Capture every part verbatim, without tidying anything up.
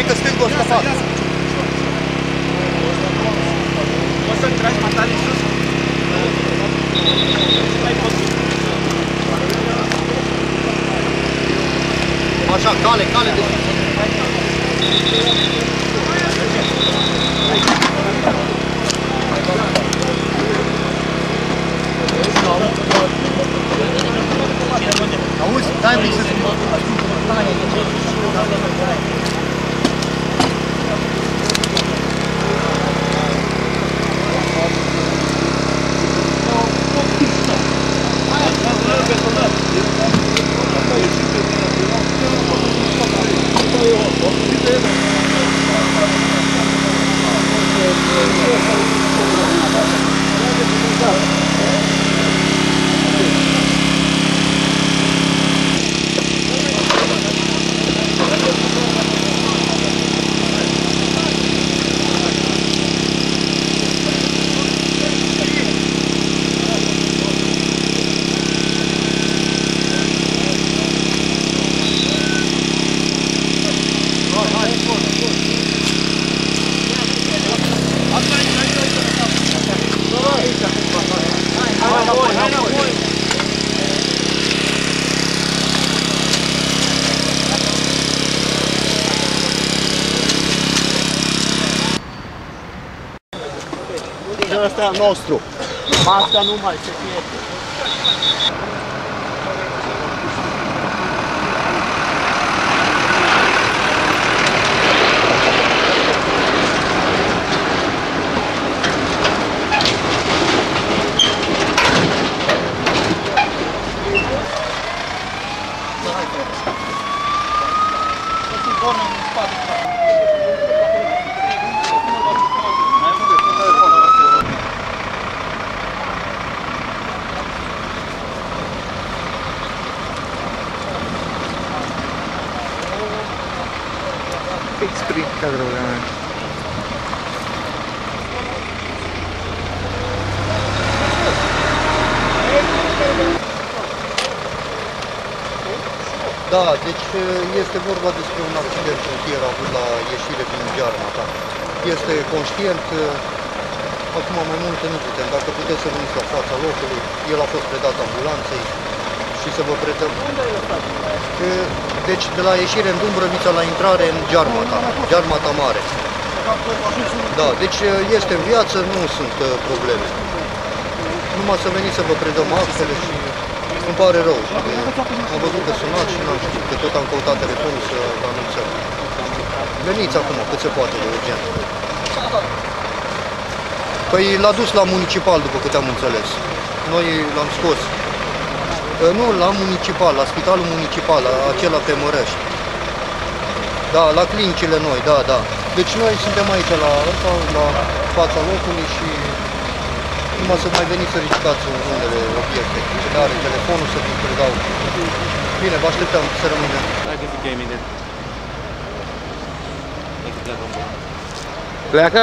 că stângul o scăpat. Poți să-mi tragi matale sus? Așa, cale, cale de sus. Auzi, dai un pic să schimbă. Ăsta e al nostru. Masca nu mai se fie. Sprint cadrul ăla. Da, deci este vorba despre un accident rutier avut la ieșire din Giarmata. Este conștient, acum mai multe nu putem, dacă puteți să veniți la fața locului, el a fost predat ambulanței și să vă predăm. Deci de la ieșire în Dumbrăvița la intrare în Giarmata, Giarmata Mare. Da, deci este în viață, nu sunt probleme. Numai să veniți să vă predăm actele și îmi pare rău. Am văzut că sunați și n-am știut, că tot am căutat telefonul să vă anunțăm. Veniți acum, cât se poate de urgent. Păi l-a dus la municipal, după câte am înțeles. Noi l-am scos. Nu, la municipal, la spitalul municipal, acela pe Mărăști. Da, la clinicile noi, da, da. Deci noi suntem aici la, la fața locului și numai să mai veniți să ridicați unele obiecte. Cine are telefonul să vi-l predau. Bine, vă așteptăm să rămânem. Pleacă?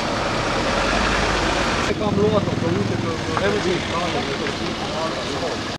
Am luat-o, că uite că